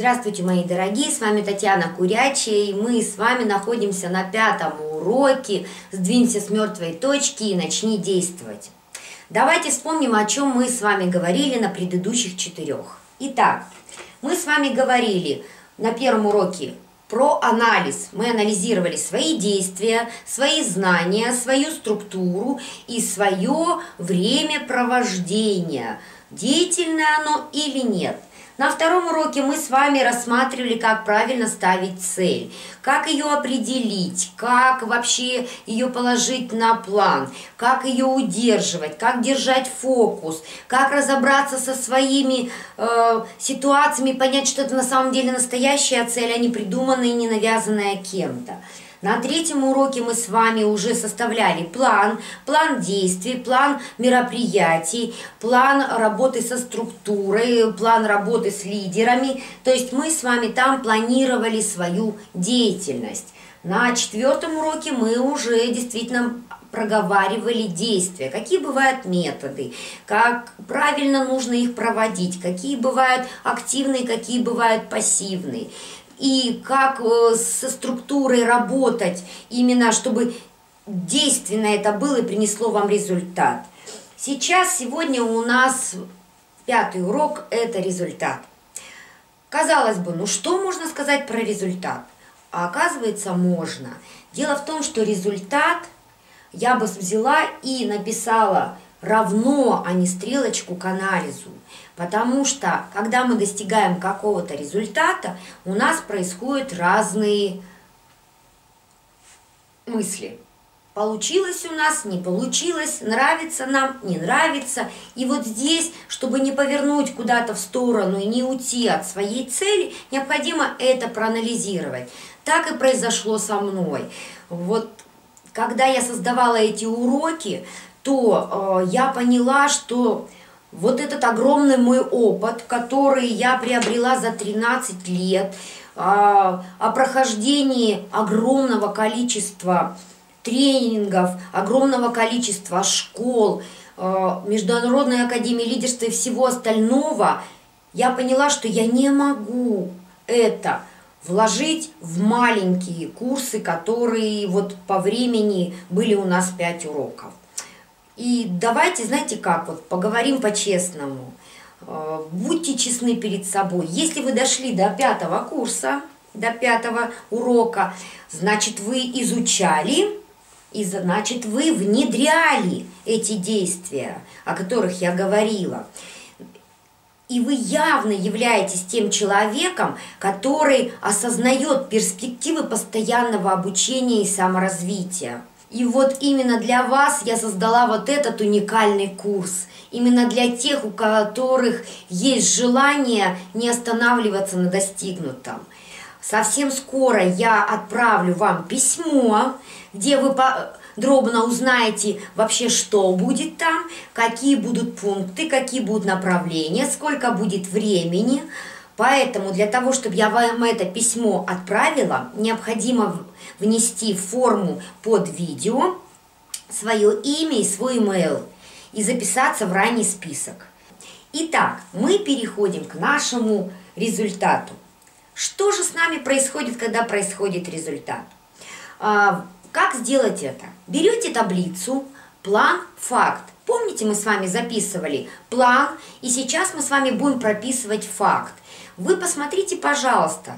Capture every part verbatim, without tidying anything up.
Здравствуйте, мои дорогие, с вами Татьяна Курячая, и мы с вами находимся на пятом уроке «Сдвинься с мертвой точки и начни действовать». Давайте вспомним, о чем мы с вами говорили на предыдущих четырех. Итак, мы с вами говорили на первом уроке про анализ. Мы анализировали свои действия, свои знания, свою структуру и свое времяпровождение. Деятельное оно или нет. На втором уроке мы с вами рассматривали, как правильно ставить цель, как ее определить, как вообще ее положить на план, как ее удерживать, как держать фокус, как разобраться со своими э, ситуациями, понять, что это на самом деле настоящая цель, а не придуманная и не навязанная кем-то. На третьем уроке мы с вами уже составляли план, план действий, план мероприятий, план работы со структурой, план работы с лидерами. То есть мы с вами там планировали свою деятельность. На четвертом уроке мы уже действительно проговаривали действия, какие бывают методы, как правильно нужно их проводить, какие бывают активные, какие бывают пассивные. И как со структурой работать, именно чтобы действенно это было и принесло вам результат. Сейчас, сегодня у нас пятый урок – это результат. Казалось бы, ну что можно сказать про результат? А оказывается, можно. Дело в том, что результат я бы взяла и написала равно, а не стрелочку к анализу. Потому что, когда мы достигаем какого-то результата, у нас происходят разные мысли. Получилось у нас, не получилось, нравится нам, не нравится. И вот здесь, чтобы не повернуть куда-то в сторону и не уйти от своей цели, необходимо это проанализировать. Так и произошло со мной. Вот когда я создавала эти уроки, то э, я поняла, что вот этот огромный мой опыт, который я приобрела за тринадцать лет, о прохождении огромного количества тренингов, огромного количества школ, Международной академии лидерства и всего остального, я поняла, что я не могу это вложить в маленькие курсы, которые вот по времени были у нас пять уроков. И давайте, знаете как, вот поговорим по-честному. Будьте честны перед собой. Если вы дошли до пятого курса, до пятого урока, значит, вы изучали, и значит, вы внедряли эти действия, о которых я говорила. И вы явно являетесь тем человеком, который осознает перспективы постоянного обучения и саморазвития. И вот именно для вас я создала вот этот уникальный курс. Именно для тех, у которых есть желание не останавливаться на достигнутом. Совсем скоро я отправлю вам письмо, где вы подробно узнаете вообще, что будет там, какие будут пункты, какие будут направления, сколько будет времени. Поэтому для того, чтобы я вам это письмо отправила, необходимо внести в форму под видео свое имя и свой имейл и записаться в ранний список. Итак, мы переходим к нашему результату. Что же с нами происходит, когда происходит результат? А, как сделать это? Берете таблицу «План, факт». Помните, мы с вами записывали план, и сейчас мы с вами будем прописывать факт. Вы посмотрите, пожалуйста,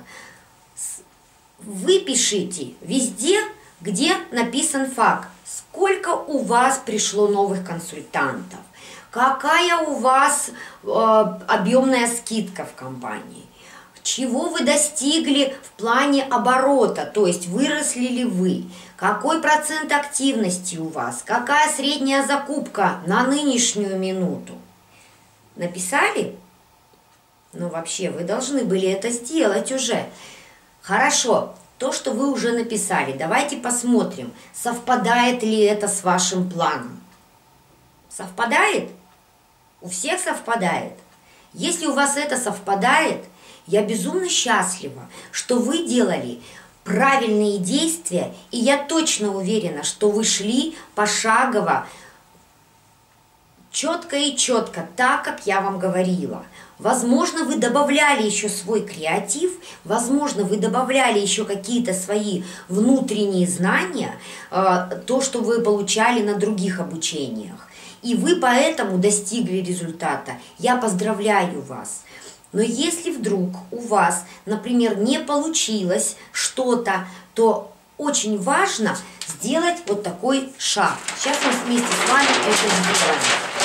выпишите везде, где написан факт, сколько у вас пришло новых консультантов, какая у вас э, объемная скидка в компании, чего вы достигли в плане оборота, то есть выросли ли вы, какой процент активности у вас, какая средняя закупка на нынешнюю минуту. Написали? Ну, вообще, вы должны были это сделать уже. Хорошо, то, что вы уже написали, давайте посмотрим, совпадает ли это с вашим планом. Совпадает? У всех совпадает. Если у вас это совпадает, я безумно счастлива, что вы делали правильные действия, и я точно уверена, что вы шли пошагово четко и четко, так, как я вам говорила. Возможно, вы добавляли еще свой креатив, возможно, вы добавляли еще какие-то свои внутренние знания, то, что вы получали на других обучениях. И вы поэтому достигли результата. Я поздравляю вас. Но если вдруг у вас, например, не получилось что-то, то очень важно сделать вот такой шаг. Сейчас мы вместе с вами это сделаем.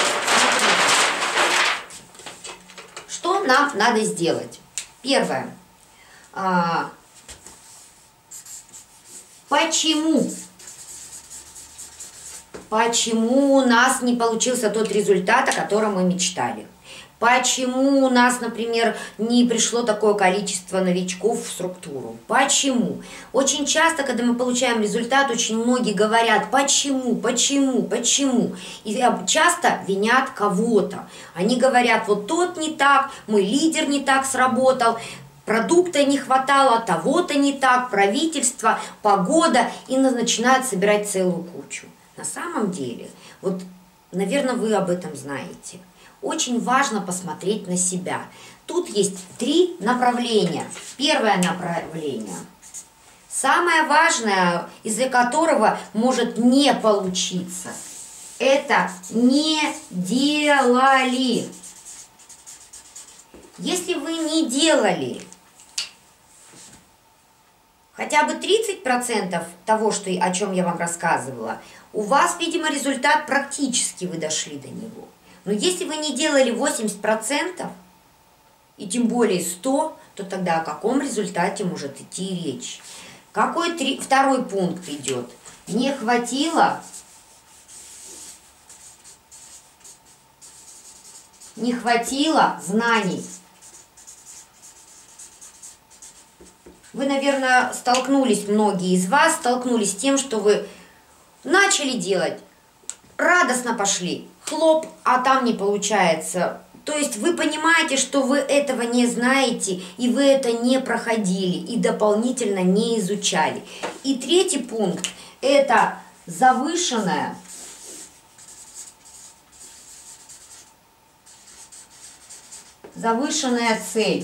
Что нам надо сделать? Первое. А, почему? Почему у нас не получился тот результат, о котором мы мечтали? Почему у нас, например, не пришло такое количество новичков в структуру? Почему? Очень часто, когда мы получаем результат, очень многие говорят, почему, почему, почему. И часто винят кого-то. Они говорят, вот тот не так, мой лидер не так сработал, продукта не хватало, того-то не так, правительство, погода, и начинают собирать целую кучу. На самом деле, вот, наверное, вы об этом знаете. Очень важно посмотреть на себя. Тут есть три направления. Первое направление, самое важное, из-за которого может не получиться, это не делали. Если вы не делали хотя бы тридцать процентов того, что, о чем я вам рассказывала, у вас, видимо, результат практически вы дошли до него. Но если вы не делали восемьдесят процентов, и тем более сто, то тогда о каком результате может идти речь? Какой три, второй пункт идет? Не хватило, не хватило знаний. Вы, наверное, столкнулись, многие из вас столкнулись с тем, что вы начали делать, радостно пошли, хлоп, а там не получается. То есть вы понимаете, что вы этого не знаете, и вы это не проходили, и дополнительно не изучали. И третий пункт – это завышенная завышенная цель.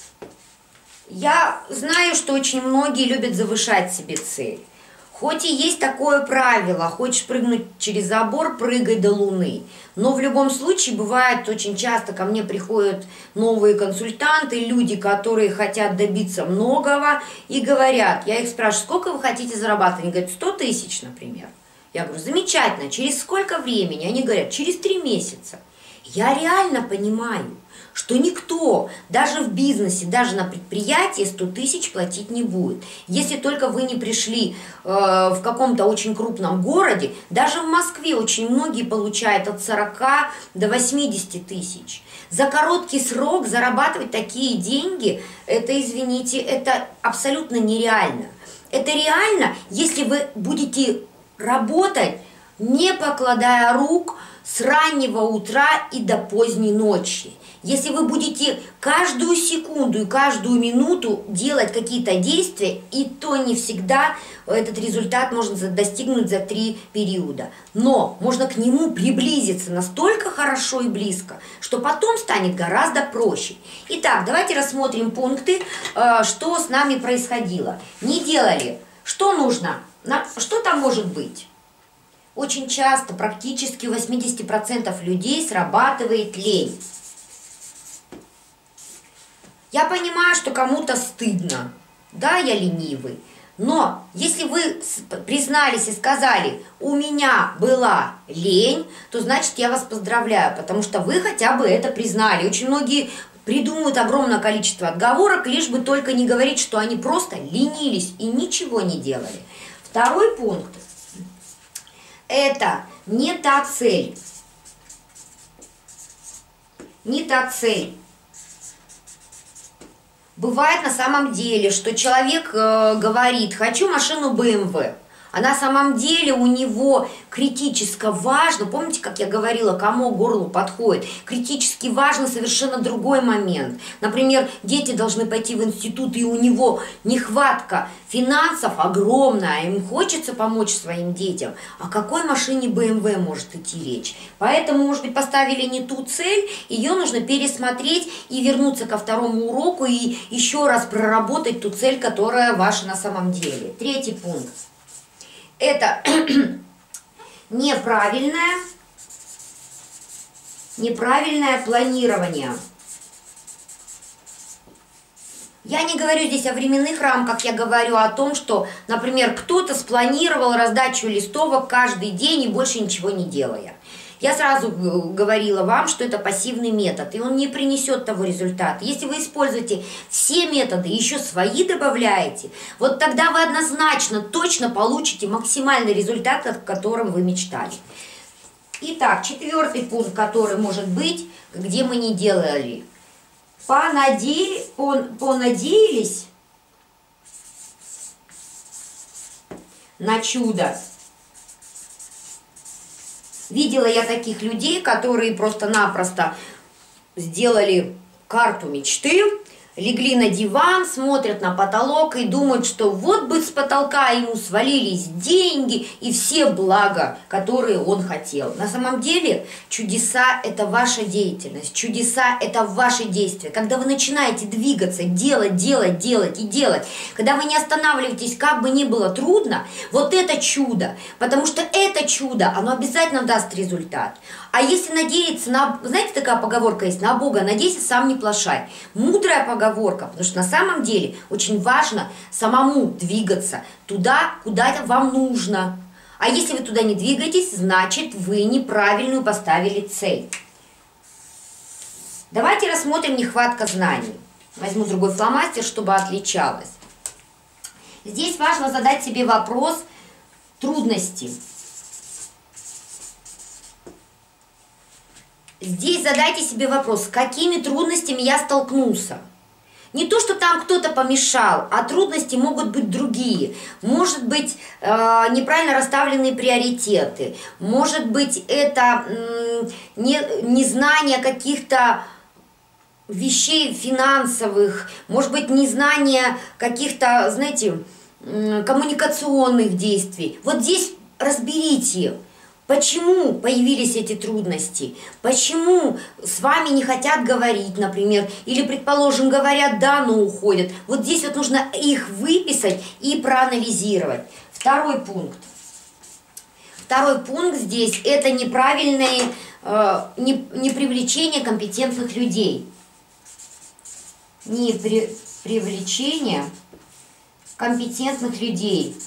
Я знаю, что очень многие любят завышать себе цель. Хоть и есть такое правило, хочешь прыгнуть через забор, прыгай до луны. Но в любом случае бывает очень часто, ко мне приходят новые консультанты, люди, которые хотят добиться многого и говорят, я их спрашиваю, сколько вы хотите зарабатывать? Они говорят, сто тысяч, например. Я говорю, замечательно, через сколько времени? Они говорят, через три месяца. Я реально понимаю, что никто, даже в бизнесе, даже на предприятии сто тысяч платить не будет. Если только вы не пришли э, в каком-то очень крупном городе, даже в Москве очень многие получают от сорока до восьмидесяти тысяч. За короткий срок зарабатывать такие деньги, это, извините, это абсолютно нереально. Это реально, если вы будете работать, не покладая рук, с раннего утра и до поздней ночи. Если вы будете каждую секунду и каждую минуту делать какие-то действия, и то не всегда этот результат можно достигнуть за три периода. Но можно к нему приблизиться настолько хорошо и близко, что потом станет гораздо проще. Итак, давайте рассмотрим пункты, что с нами происходило. Не делали. Что нужно? Что там может быть? Очень часто, практически у восьмидесяти процентов людей срабатывает лень. Я понимаю, что кому-то стыдно. Да, я ленивый. Но если вы признались и сказали, у меня была лень, то значит я вас поздравляю, потому что вы хотя бы это признали. Очень многие придумывают огромное количество отговорок, лишь бы только не говорить, что они просто ленились и ничего не делали. Второй пункт. Это не та цель. Не та цель. Бывает на самом деле, что человек э, говорит, хочу машину бэ эм вэ. А на самом деле у него критически важно, помните, как я говорила, кому к горлу подходит, критически важно совершенно другой момент. Например, дети должны пойти в институт, и у него нехватка финансов огромная, им хочется помочь своим детям. О какой машине бэ эм вэ может идти речь? Поэтому, может быть, поставили не ту цель, ее нужно пересмотреть и вернуться ко второму уроку и еще раз проработать ту цель, которая ваша на самом деле. Третий пункт. Это неправильное, неправильное планирование. Я не говорю здесь о временных рамках, я говорю о том, что, например, кто-то спланировал раздачу листовок каждый день и больше ничего не делая. Я сразу говорила вам, что это пассивный метод, и он не принесет того результата. Если вы используете все методы, еще свои добавляете, вот тогда вы однозначно, точно получите максимальный результат, о котором вы мечтали. Итак, четвертый пункт, который может быть, где мы не делали. Понаде... Понадеялись на чудо. Видела я таких людей, которые просто-напросто сделали карту мечты, легли на диван, смотрят на потолок и думают, что вот бы с потолка ему свалились деньги и все блага, которые он хотел. На самом деле чудеса – это ваша деятельность, чудеса – это ваши действия. Когда вы начинаете двигаться, делать, делать, делать и делать, когда вы не останавливаетесь, как бы ни было трудно, вот это чудо, потому что это чудо, оно обязательно даст результат. А если надеяться на, знаете, такая поговорка есть, на Бога надейся, сам не плашай. Мудрая поговорка, потому что на самом деле очень важно самому двигаться туда, куда вам нужно. А если вы туда не двигаетесь, значит вы неправильную поставили цель. Давайте рассмотрим нехватка знаний. Возьму другой фломастер, чтобы отличалось. Здесь важно задать себе вопрос трудности. Здесь задайте себе вопрос, с какими трудностями я столкнулся. Не то, что там кто-то помешал, а трудности могут быть другие. Может быть, э, неправильно расставленные приоритеты. Может быть, это э, не, незнание каких-то вещей финансовых. Может быть, незнание каких-то, знаете, э, коммуникационных действий. Вот здесь разберите. Почему появились эти трудности? Почему с вами не хотят говорить, например, или, предположим, говорят «да», но уходят? Вот здесь вот нужно их выписать и проанализировать. Второй пункт. Второй пункт здесь – это неправильное э, не, не привлечение компетентных людей. Не при, привлечение компетентных людей.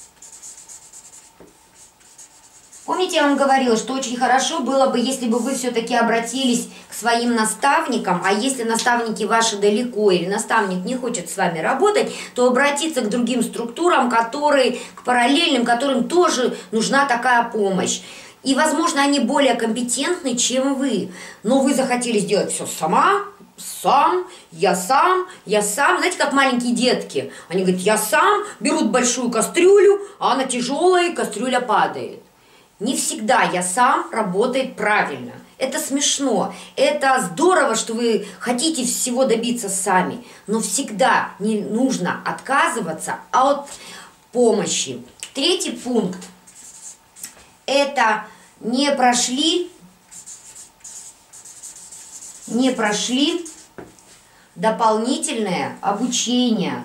Помните, я вам говорила, что очень хорошо было бы, если бы вы все-таки обратились к своим наставникам, а если наставники ваши далеко или наставник не хочет с вами работать, то обратиться к другим структурам, которые, к параллельным, которым тоже нужна такая помощь. И, возможно, они более компетентны, чем вы. Но вы захотели сделать все сама, сам, я сам, я сам. Знаете, как маленькие детки. Они говорят, я сам, берут большую кастрюлю, а она тяжелая, и кастрюля падает. Не всегда я сам работает правильно. Это смешно. Это здорово, что вы хотите всего добиться сами. Но всегда не нужно отказываться от помощи. Третий пункт. Это не прошли, не прошли дополнительное обучение.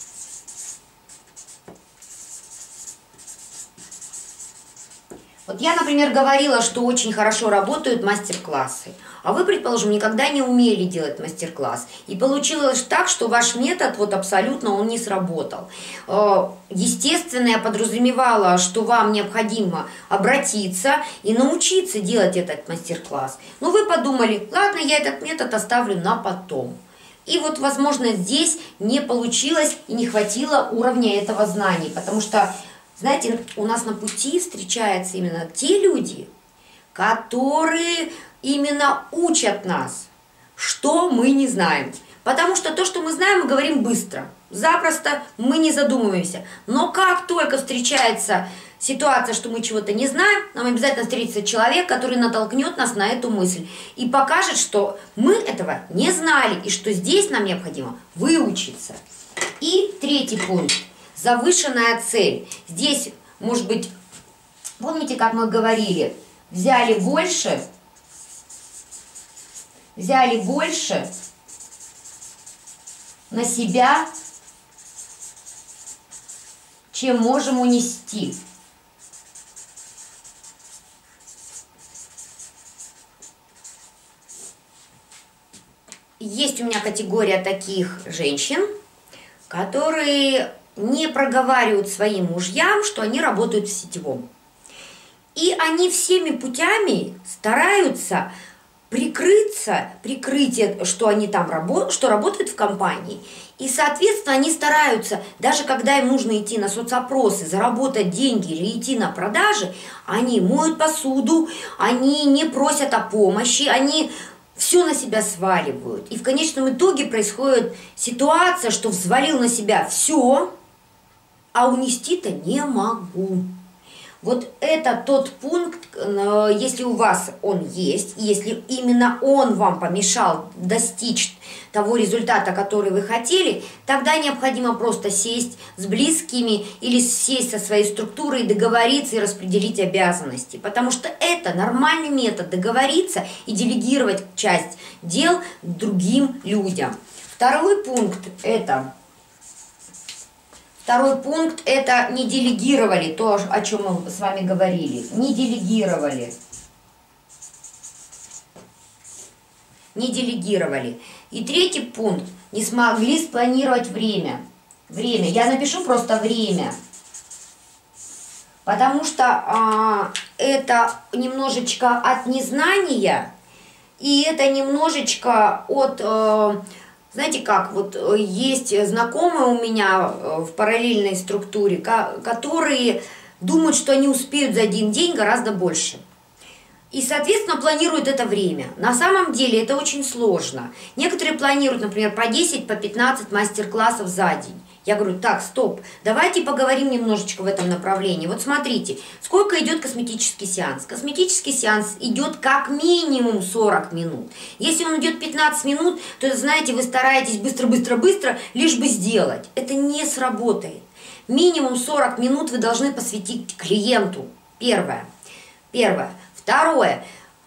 Вот я, например, говорила, что очень хорошо работают мастер-классы, а вы, предположим, никогда не умели делать мастер-класс. И получилось так, что ваш метод вот абсолютно он не сработал. Естественно, я подразумевала, что вам необходимо обратиться и научиться делать этот мастер-класс. Но вы подумали, ладно, я этот метод оставлю на потом. И вот, возможно, здесь не получилось и не хватило уровня этого знания, потому что... Знаете, у нас на пути встречаются именно те люди, которые именно учат нас, что мы не знаем. Потому что то, что мы знаем, мы говорим быстро. запросто, мы не задумываемся. Но как только встречается ситуация, что мы чего-то не знаем, нам обязательно встретится человек, который натолкнет нас на эту мысль и покажет, что мы этого не знали и что здесь нам необходимо выучиться. И третий пункт. Завышенная цель. Здесь, может быть, помните, как мы говорили, взяли больше, взяли больше на себя, чем можем унести. Есть у меня категория таких женщин, которые не проговаривают своим мужьям, что они работают в сетевом. И они всеми путями стараются прикрыться, прикрыть, что они там работают, что работают в компании. И, соответственно, они стараются, даже когда им нужно идти на соцопросы, заработать деньги или идти на продажи, они моют посуду, они не просят о помощи, они все на себя сваливают. И в конечном итоге происходит ситуация, что взвалил на себя все, а унести-то не могу. Вот это тот пункт, если у вас он есть, если именно он вам помешал достичь того результата, который вы хотели, тогда необходимо просто сесть с близкими или сесть со своей структурой, договориться и распределить обязанности. Потому что это нормальный метод договориться и делегировать часть дел другим людям. Второй пункт это... Второй пункт – это не делегировали, то, о чем мы с вами говорили. Не делегировали. Не делегировали. И третий пункт – не смогли спланировать время. Время. Я напишу просто время. Потому что а, это немножечко от незнания, и это немножечко от... А, знаете как, вот есть знакомые у меня в параллельной структуре, которые думают, что они успеют за один день гораздо больше. И, соответственно, планируют это время. На самом деле это очень сложно. Некоторые планируют, например, по десять, по пятнадцать мастер-классов за день. Я говорю, так, стоп, давайте поговорим немножечко в этом направлении. Вот смотрите, сколько идет косметический сеанс. Косметический сеанс идет как минимум сорок минут. Если он идет пятнадцать минут, то, знаете, вы стараетесь быстро-быстро-быстро, лишь бы сделать. Это не сработает. Минимум сорок минут вы должны посвятить клиенту. Первое. Первое. Второе.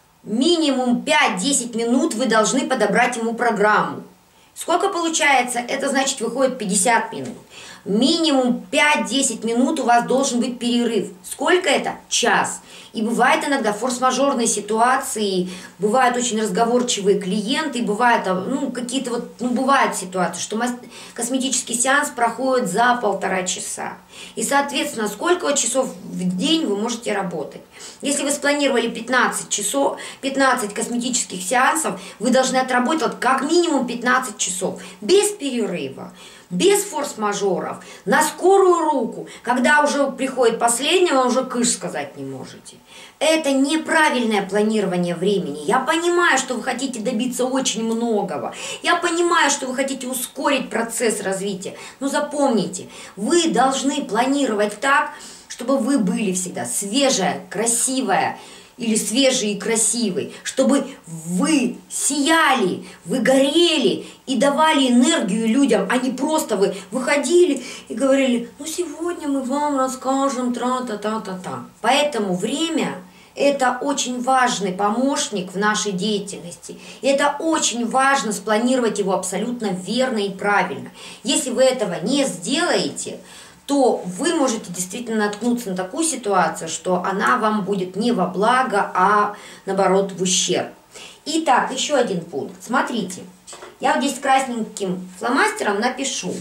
Минимум пять-десять минут вы должны подобрать ему программу. Сколько получается? Это значит выходит пятьдесят минут. Минимум пять-десять минут у вас должен быть перерыв. Сколько это? Час. И бывает иногда форс-мажорные ситуации, бывают очень разговорчивые клиенты, бывают ну, какие-то вот, ну, бывают ситуации, что косметический сеанс проходит за полтора часа. И, соответственно, сколько часов в день вы можете работать? Если вы спланировали пятнадцать часов, пятнадцать косметических сеансов, вы должны отработать как минимум пятнадцать часов, без перерыва. Без форс-мажоров, на скорую руку, когда уже приходит последний, вы уже кыш сказать не можете. Это неправильное планирование времени. Я понимаю, что вы хотите добиться очень многого. Я понимаю, что вы хотите ускорить процесс развития. Но запомните, вы должны планировать так, чтобы вы были всегда свежая, красивая, или свежий и красивый, чтобы вы сияли, вы горели и давали энергию людям, а не просто вы выходили и говорили, ну сегодня мы вам расскажем тра-та-та-та-та. Поэтому время – это очень важный помощник в нашей деятельности. И это очень важно спланировать его абсолютно верно и правильно. Если вы этого не сделаете, то вы можете действительно наткнуться на такую ситуацию, что она вам будет не во благо, а наоборот в ущерб. Итак, еще один пункт. Смотрите, я вот здесь красненьким фломастером напишу.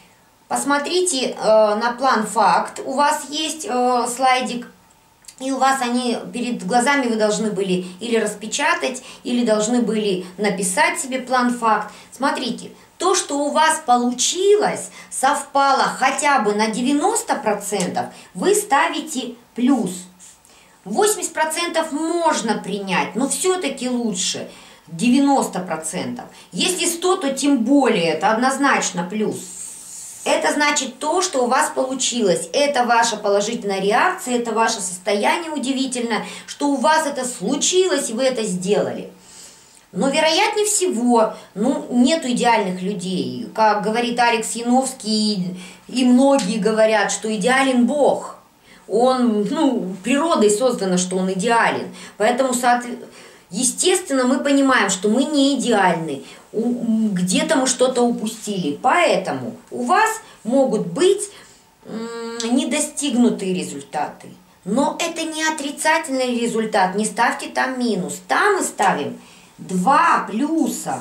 Посмотрите э, на план-факт. У вас есть э, слайдик, и у вас они перед глазами вы должны были или распечатать, или должны были написать себе план-факт. Смотрите. То, что у вас получилось, совпало хотя бы на девяносто процентов, вы ставите плюс. восемьдесят процентов можно принять, но все-таки лучше девяносто процентов. Если сто, то тем более, это однозначно плюс. Это значит то, что у вас получилось. Это ваша положительная реакция, это ваше состояние удивительное, что у вас это случилось, и вы это сделали. Но, вероятнее всего, ну, нету идеальных людей. Как говорит Алекс Яновский, и многие говорят, что идеален Бог. Он, ну, природой создано, что он идеален. Поэтому, естественно, мы понимаем, что мы не идеальны. Где-то мы что-то упустили. Поэтому у вас могут быть недостигнутые результаты. Но это не отрицательный результат. Не ставьте там минус. Там мы ставим два плюса.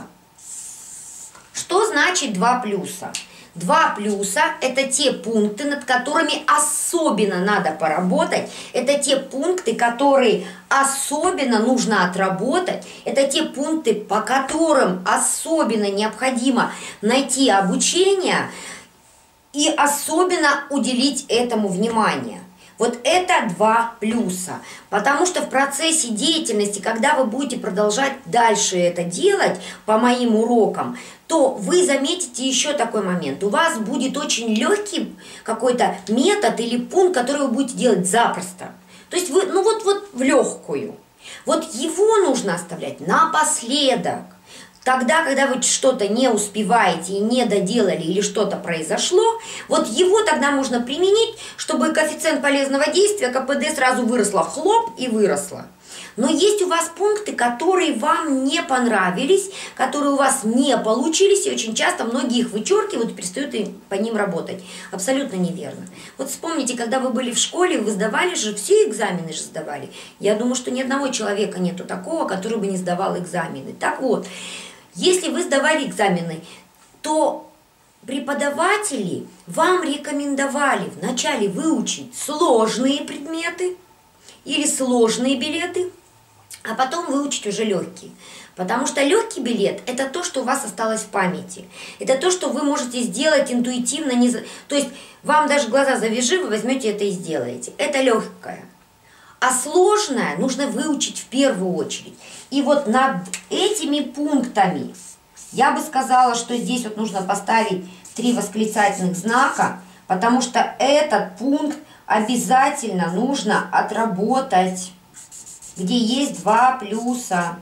Что значит два плюса? Два плюса – это те пункты, над которыми особенно надо поработать. Это те пункты, которые особенно нужно отработать. Это те пункты, по которым особенно необходимо найти обучение и особенно уделить этому внимание. Вот это два плюса. Потому что в процессе деятельности, когда вы будете продолжать дальше это делать по моим урокам, то вы заметите еще такой момент. У вас будет очень легкий какой-то метод или пункт, который вы будете делать запросто. То есть вы, ну вот, вот в легкую. Вот его нужно оставлять напоследок. Тогда, когда вы что-то не успеваете и не доделали или что-то произошло, вот его тогда можно применить, чтобы коэффициент полезного действия, ка пэ дэ, сразу выросло, хлоп, и выросло. Но есть у вас пункты, которые вам не понравились, которые у вас не получились, и очень часто многие их вычеркивают и перестают по ним работать. Абсолютно неверно. Вот вспомните, когда вы были в школе, вы сдавали же, все экзамены же сдавали. Я думаю, что ни одного человека нету такого, который бы не сдавал экзамены. Так вот, если вы сдавали экзамены, то преподаватели вам рекомендовали вначале выучить сложные предметы или сложные билеты, а потом выучить уже легкие. Потому что легкий билет – это то, что у вас осталось в памяти. Это то, что вы можете сделать интуитивно. Не... То есть вам даже глаза завяжи, вы возьмете это и сделаете. Это легкое. А сложное нужно выучить в первую очередь. И вот над этими пунктами я бы сказала, что здесь вот нужно поставить три восклицательных знака, потому что этот пункт обязательно нужно отработать, где есть два плюса.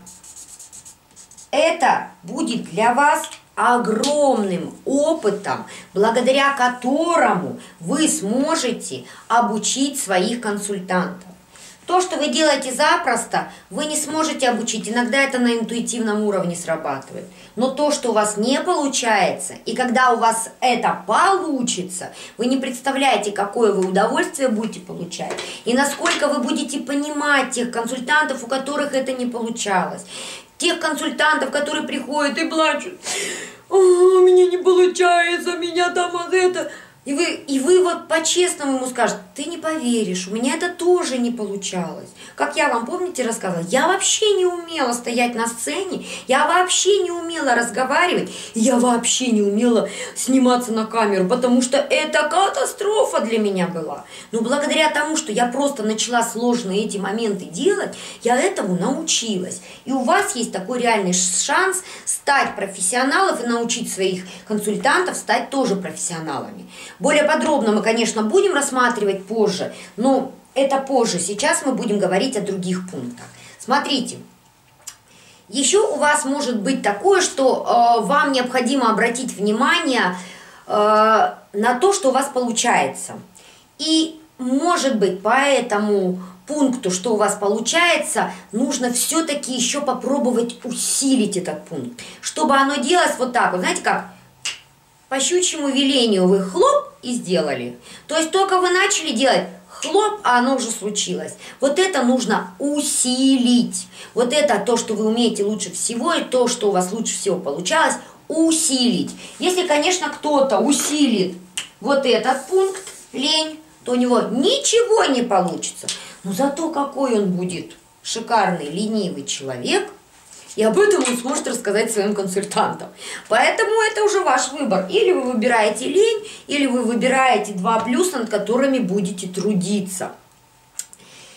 Это будет для вас огромным опытом, благодаря которому вы сможете обучить своих консультантов. То, что вы делаете запросто, вы не сможете обучить. Иногда это на интуитивном уровне срабатывает. Но то, что у вас не получается, и когда у вас это получится, вы не представляете, какое вы удовольствие будете получать. И насколько вы будете понимать тех консультантов, у которых это не получалось. Тех консультантов, которые приходят и плачут. «О, у меня не получается, меня там вот это...» И вы, и вы вот по-честному ему скажете: ты не поверишь, у меня это тоже не получалось. Как я вам, помните, рассказывала, я вообще не умела стоять на сцене, я вообще не умела разговаривать, я вообще не умела сниматься на камеру, потому что это катастрофа для меня была. Но благодаря тому, что я просто начала сложные эти моменты делать, я этому научилась. И у вас есть такой реальный шанс стать профессионалом и научить своих консультантов стать тоже профессионалами. Более подробно мы, конечно, будем рассматривать позже, но это позже. Сейчас мы будем говорить о других пунктах. Смотрите, еще у вас может быть такое, что э, вам необходимо обратить внимание э, на то, что у вас получается. И, может быть, по этому пункту, что у вас получается, нужно все-таки еще попробовать усилить этот пункт, чтобы оно делалось вот так вот, знаете как? По щучьему велению вы хлоп и сделали. То есть только вы начали делать хлоп, а оно уже случилось. Вот это нужно усилить. Вот это то, что вы умеете лучше всего, и то, что у вас лучше всего получалось, усилить. Если, конечно, кто-то усилит вот этот пункт, лень, то у него ничего не получится. Но зато какой он будет шикарный, ленивый человек, и об этом он сможет рассказать своим консультантам. Поэтому это уже ваш выбор. Или вы выбираете лень, или вы выбираете два плюса, над которыми будете трудиться.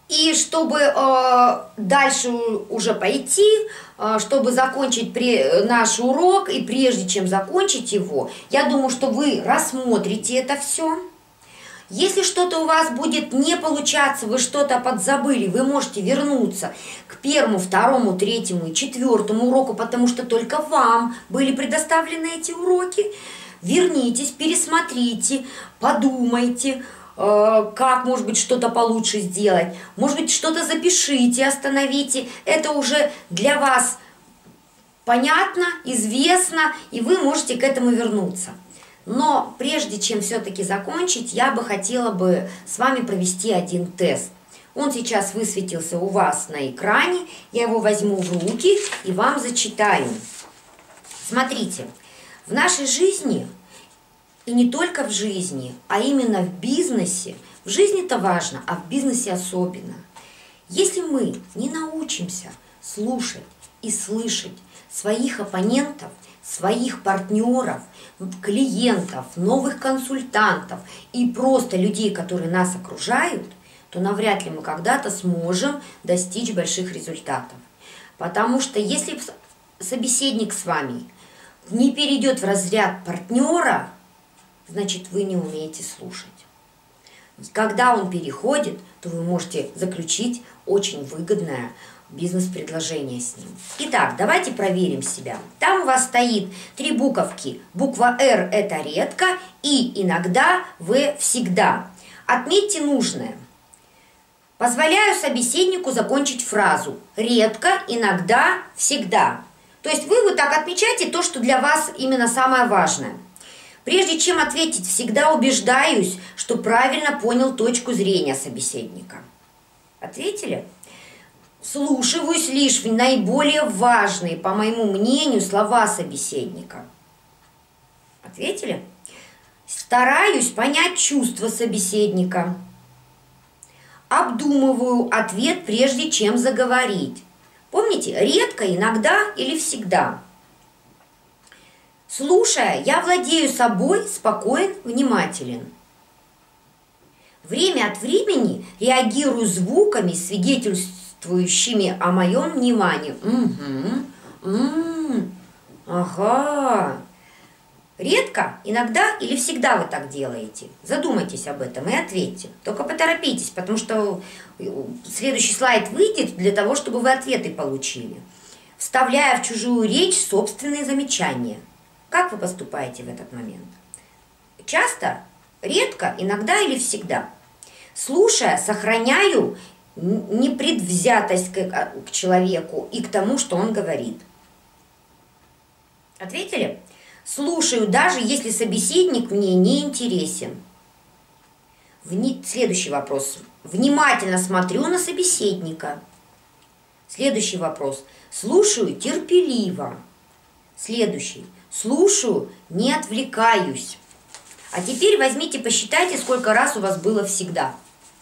И чтобы э, дальше уже пойти, э, чтобы закончить при, наш урок, и прежде чем закончить его, я думаю, что вы рассмотрите это все. Если что-то у вас будет не получаться, вы что-то подзабыли, вы можете вернуться к первому, второму, третьему и четвертому уроку, потому что только вам были предоставлены эти уроки. Вернитесь, пересмотрите, подумайте, как, может быть, что-то получше сделать. Может быть, что-то запишите, остановите. Это уже для вас понятно, известно, и вы можете к этому вернуться. Но прежде чем все-таки закончить, я бы хотела бы с вами провести один тест. Он сейчас высветился у вас на экране. Я его возьму в руки и вам зачитаю. Смотрите, в нашей жизни... И не только в жизни, а именно в бизнесе. В жизни это важно, а в бизнесе особенно. Если мы не научимся слушать и слышать своих оппонентов, своих партнеров, клиентов, новых консультантов и просто людей, которые нас окружают, то навряд ли мы когда-то сможем достичь больших результатов. Потому что если собеседник с вами не перейдет в разряд партнера, значит, вы не умеете слушать. Когда он переходит, то вы можете заключить очень выгодное бизнес-предложение с ним. Итак, давайте проверим себя. Там у вас стоит три буковки. Буква «Р» – это редко, и иногда, В – всегда. Отметьте нужное. Позволяю собеседнику закончить фразу. Редко, иногда, всегда. То есть вы вот так отмечаете то, что для вас именно самое важное. Прежде чем ответить, всегда убеждаюсь, что правильно понял точку зрения собеседника. Ответили? Вслушиваюсь лишь в наиболее важные, по моему мнению, слова собеседника. Ответили? Стараюсь понять чувства собеседника. Обдумываю ответ, прежде чем заговорить. Помните, редко, иногда или всегда. Слушая, я владею собой, спокоен, внимателен. Время от времени реагирую звуками, свидетельствующими о моем внимании. Угу. М-м, ага. Редко, иногда или всегда вы так делаете? Задумайтесь об этом и ответьте. Только поторопитесь, потому что следующий слайд выйдет для того, чтобы вы ответы получили. Вставляя в чужую речь собственные замечания. Как вы поступаете в этот момент? Часто, редко, иногда или всегда? Слушая, сохраняю непредвзятость к, к человеку и к тому, что он говорит. Ответили? Слушаю, даже если собеседник мне не интересен. Вни... Следующий вопрос. Внимательно смотрю на собеседника. Следующий вопрос. Слушаю терпеливо. Следующий. Слушаю, не отвлекаюсь. А теперь возьмите, посчитайте, сколько раз у вас было всегда.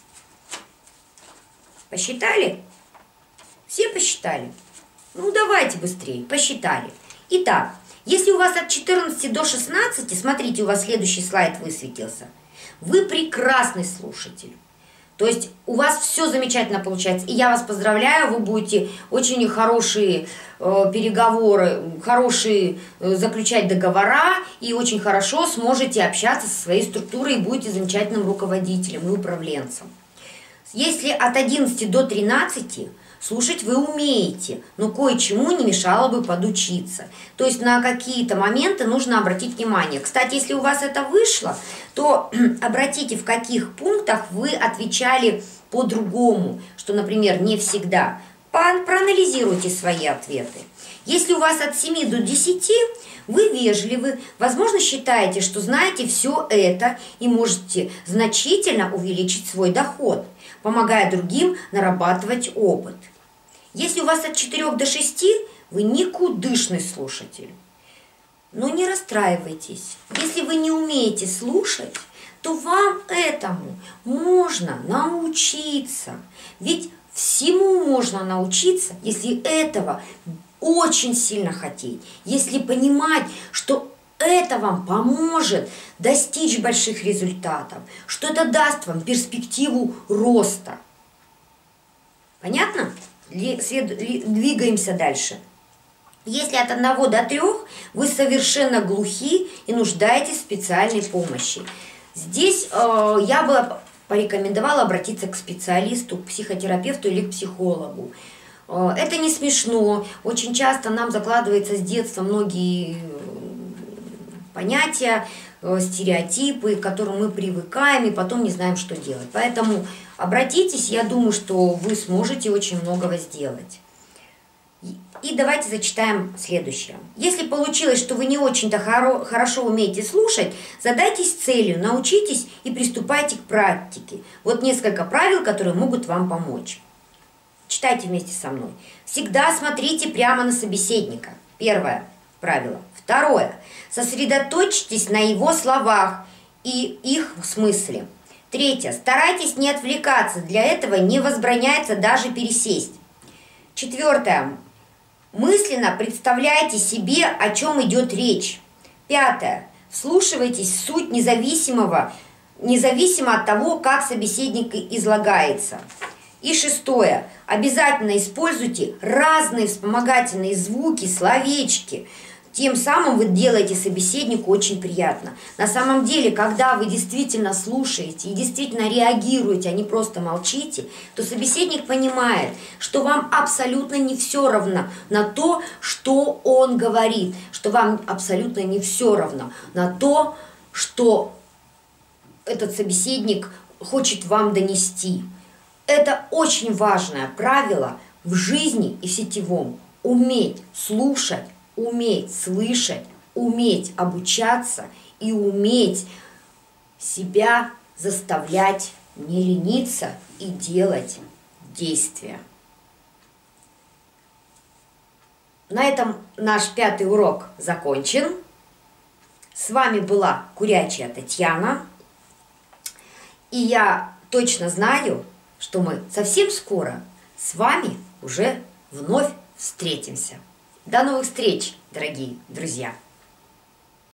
Посчитали? Все посчитали? Ну, давайте быстрее. Посчитали. Итак, если у вас от четырнадцати до шестнадцати, смотрите, у вас следующий слайд высветился, вы прекрасный слушатель. То есть у вас все замечательно получается. И я вас поздравляю, вы будете очень хорошие э, переговоры, хорошие э, заключать договора, и очень хорошо сможете общаться со своей структурой и будете замечательным руководителем и управленцем. Если от одиннадцати до тринадцати, слушать вы умеете, но кое-чему не мешало бы подучиться. То есть на какие-то моменты нужно обратить внимание. Кстати, если у вас это вышло, то обратите, в каких пунктах вы отвечали по-другому, что, например, не всегда. Проанализируйте свои ответы. Если у вас от семи до десяти, вы вежливы, возможно, считаете, что знаете все это и можете значительно увеличить свой доход, помогая другим нарабатывать опыт. Если у вас от четырёх до шести, вы никудышный слушатель. Но не расстраивайтесь. Если вы не умеете слушать, то вам этому можно научиться. Ведь всему можно научиться, если этого очень сильно хотеть, если понимать, что это вам поможет достичь больших результатов, что это даст вам перспективу роста. Понятно? Двигаемся дальше. Если от одного до трёх вы совершенно глухи и нуждаетесь в специальной помощи, здесь э, я бы порекомендовала обратиться к специалисту, к психотерапевту или к психологу. Э, это не смешно. Очень часто нам закладывается с детства многие понятия, э, стереотипы, к которым мы привыкаем и потом не знаем, что делать. Поэтому обратитесь, я думаю, что вы сможете очень многого сделать. И давайте зачитаем следующее. Если получилось, что вы не очень-то хоро хорошо умеете слушать, задайтесь целью, научитесь и приступайте к практике. Вот несколько правил, которые могут вам помочь. Читайте вместе со мной. Всегда смотрите прямо на собеседника. Первое правило. Второе. Сосредоточьтесь на его словах и их смысле. Третье. Старайтесь не отвлекаться. Для этого не возбраняется даже пересесть. Четвертое. Мысленно представляйте себе, о чем идет речь. Пятое. Вслушивайтесь в суть независимого, независимо от того, как собеседник излагается. И шестое. Обязательно используйте разные вспомогательные звуки, словечки. Тем самым вы делаете собеседнику очень приятно. На самом деле, когда вы действительно слушаете и действительно реагируете, а не просто молчите, то собеседник понимает, что вам абсолютно не все равно на то, что он говорит, что вам абсолютно не все равно на то, что этот собеседник хочет вам донести. Это очень важное правило в жизни и в сетевом. Уметь слушать, уметь слышать, уметь обучаться и уметь себя заставлять не лениться и делать действия. На этом наш пятый урок закончен. С вами была Курячая Татьяна. И я точно знаю, что мы совсем скоро с вами уже вновь встретимся. До новых встреч, дорогие друзья!